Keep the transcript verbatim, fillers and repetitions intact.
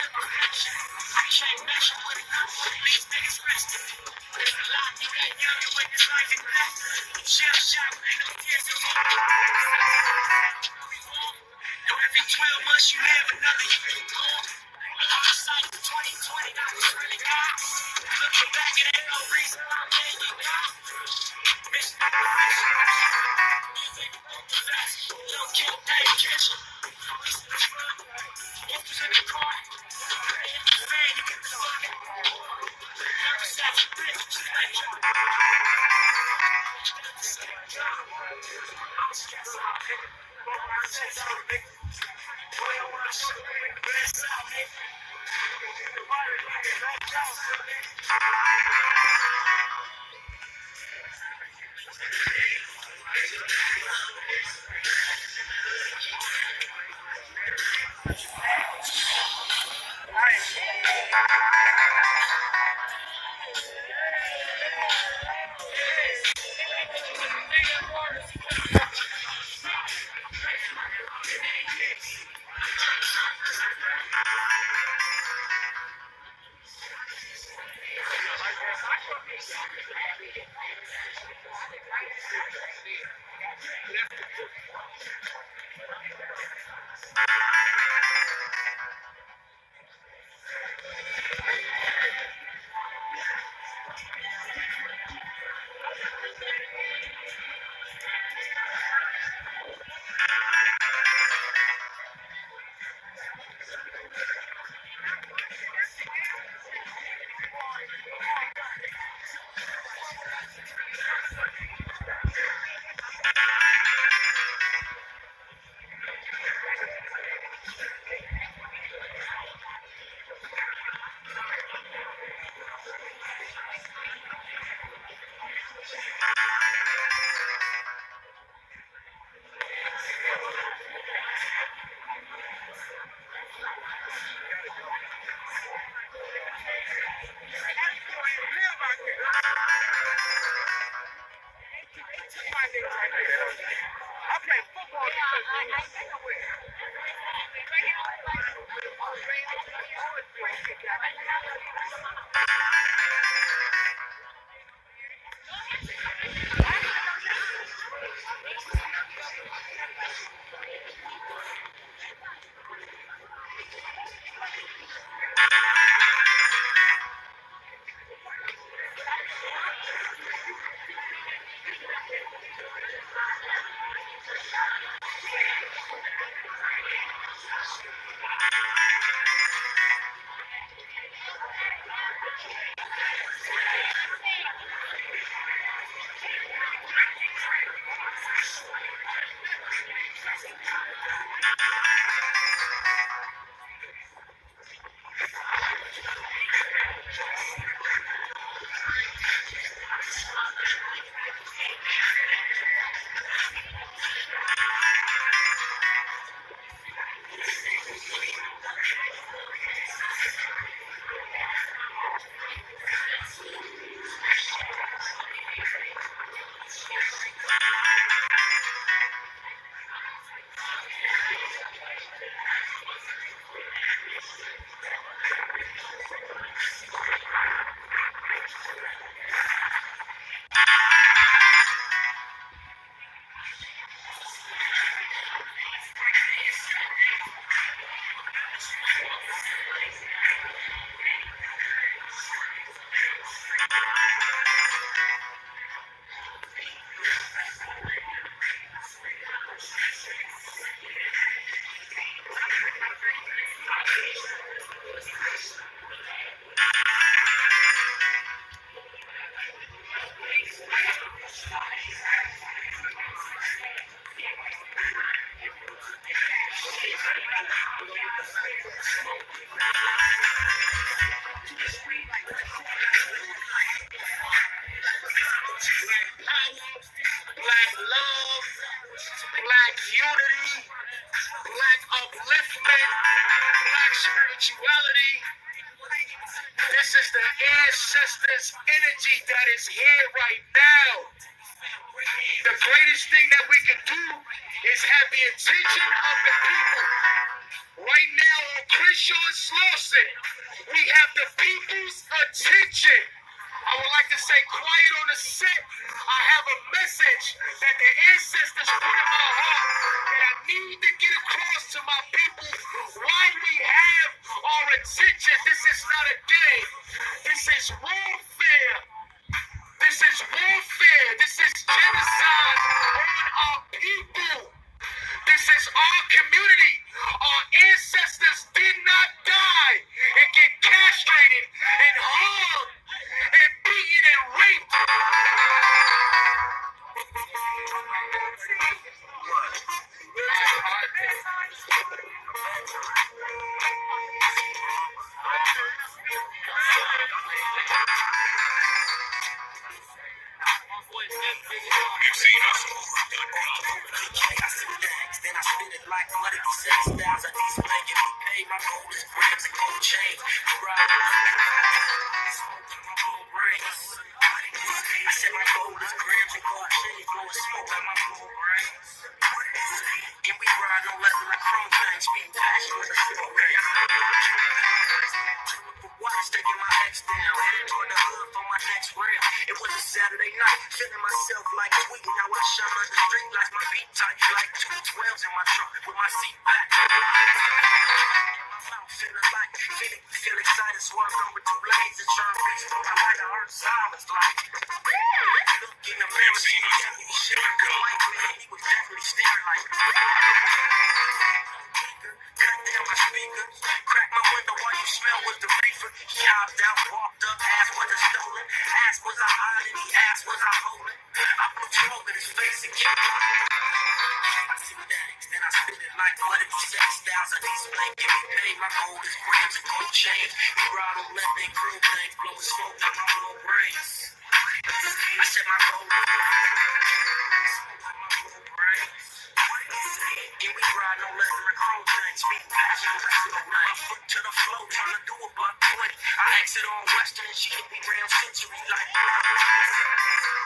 twelve months, you have another year. Hindsight twenty twenty, that was really God. Looking back at it, no reason why I'm making God. Miss Little kid, Dave Kitchen. If was in the car, hit the fan, you get the fuck. Nervous as a bitch. I'm stressed out, nigga. I'm stressed out, nigga. Boy, I wanna show you the best out, nigga. The body like a back out, Black love, black unity, black upliftment, black spirituality. This is the ancestors' energy that is here right now. The greatest thing that we can do is have the attention of the people. Right now on Crenshaw and Slauson, we have the people's attention. I would like to say quiet on the set. I have a message that the ancestors put in my heart that I need to get across to my people why we have our attention. This is not a game. This is warfare. This is warfare. This is genocide on our people. This is our community. Our ancestors did not die and get castrated and hung and beaten and raped. Then I spit it like what it says. Styles of these men get me paid. My gold is grams and gold chains. Right. Smoking my whole brains. I said my gold is grams and gold chains. Blowing smoke out my whole brains. And we ride on leather and chrome things. Being passionate with the story. Watch taking my ex down. Headed toward the hood for my next round. It was a Saturday night. Feeling myself like tweeting. Now I shine on the street like my beat tight. Like two twelves in my trunk with my seat back. Feeling like, feeling, feel excited, swerved over two lanes and turned reach for my light. I heard silence like, look in the mirror, see me definitely shivering. Good white man, he was definitely staring like, cut down my speakers, crack my window while you smell was the reefer. He hopped out, walked up, asked was it stolen, asked was I hiding, he asked was I holding. I blew smoke in his face and kept I see things, then I spit it like what it says. Styles of these men get me paid. My gold is grams and gold chains. We ride on left and crew things, blowing smoke out my whole brains. I said my gold is smoke out my whole brains. And we ride on leather and chrome things, being passionate with the my foot to the floor, trying to do a buck twenty. I exit on Western and she hit me round century like